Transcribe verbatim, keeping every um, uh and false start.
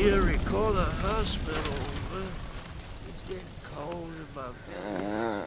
Yuri, call the hospital. It's getting cold in my bed.